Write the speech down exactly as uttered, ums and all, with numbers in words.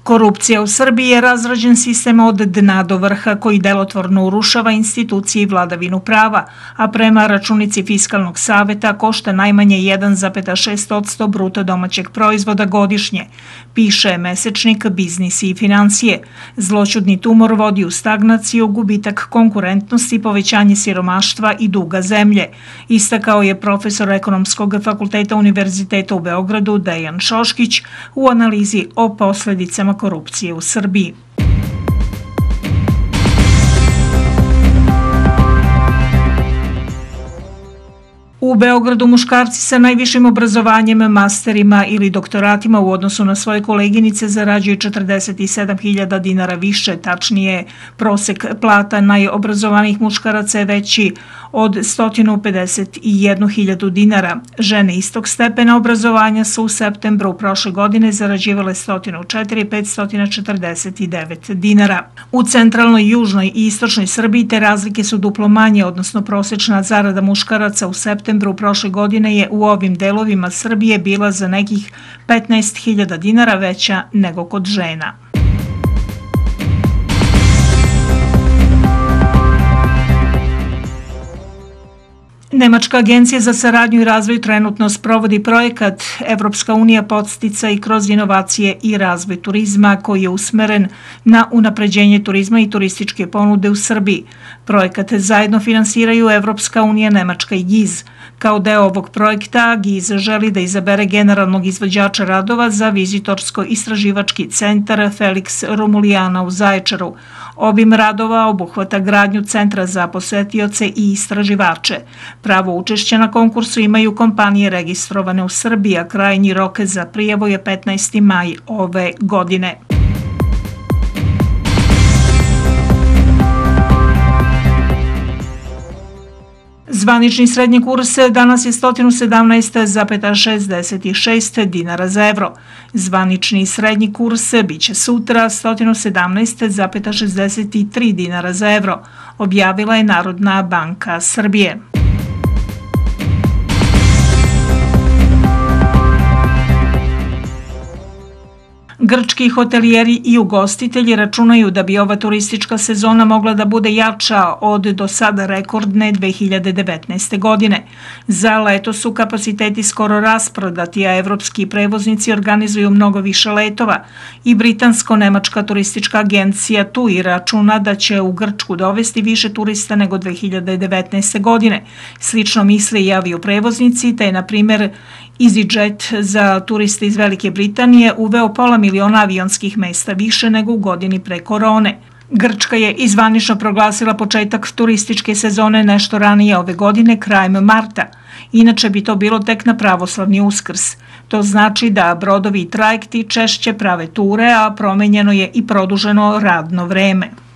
Korupcija u Srbiji je razrađen sistem od dna do vrha koji delotvorno urušava institucije i vladavinu prava, a prema računici Fiskalnog saveta košta najmanje jedan zarez šest posto bruto domaćeg proizvoda godišnje, piše mesečnik Biznis i financije. Zloćudni tumor vodi u stagnaciju, gubitak konkurentnosti, povećanje siromaštva i duga zemlje, istakao je profesor Ekonomskog fakulteta Univerziteta u Beogradu Dejan Šoškić u analizi o posledicama korupcije u Srbiji. U Beogradu muškarci sa najvišim obrazovanjem, masterima ili doktoratima u odnosu na svoje koleginice zarađuju četrdeset sedam hiljada dinara više, tačnije prosek plata najobrazovanijih muškaraca je veći od sto pedeset jednu hiljadu dinara. Žene istog stepena obrazovanja su u septembru prošle godine zarađivale sto četiri hiljade petsto četrdeset devet dinara. U centralnoj, južnoj i istočnoj Srbiji te razlike su duplo manje, odnosno prosečna zarada muškaraca u septembru prošle godine je u ovim delovima Srbije bila za nekih petnaest hiljada dinara veća nego kod žena. Nemačka agencija za saradnju i razvoj trenutno sprovodi projekat Evropska unija podsticaj kroz inovacije i razvoj turizma koji je usmeren na unapređenje turizma i turističke ponude u Srbiji. Projekat zajedno finansiraju Evropska unija, Nemačka i GIZ. Kao deo ovog projekta, GIZ želi da izabere generalnog izvođača radova za vizitorsko-istraživački centar Felix Romulijana u Zaječaru. Obim radova obuhvata gradnju centra za posetioce i istraživače. Pravo učešća na konkursu imaju kompanije registrovane u Srbiji, a krajnji rok za prijavu je petnaesti maj ove godine. Zvanični srednji kurs danas je sto sedamnaest zarez šezdeset šest dinara za evro. Zvanični srednji kurs biće sutra sto sedamnaest zarez šezdeset tri dinara za evro, objavila je Narodna banka Srbije. Grčki hotelijeri i ugostitelji računaju da bi ova turistička sezona mogla da bude jača od do sada rekordne dve hiljade devetnaeste. godine. Za leto su kapaciteti skoro rasprodati, a evropski prevoznici organizuju mnogo više letova i britansko-nemačka turistička agencija tu i računa da će u Grčku dovesti više turista nego dve hiljade devetnaeste. godine. Slično misle i avioprevoznici, te je, na primjer, EasyJet za turiste iz Velike Britanije uveo pola miliona avionskih mesta više nego u godini pre korone. Grčka je izvanično proglasila početak turističke sezone nešto ranije ove godine, krajem marta. Inače bi to bilo tek na pravoslavni Uskrs. To znači da brodovi i trajekti češće prave ture, a promenjeno je i produženo radno vreme.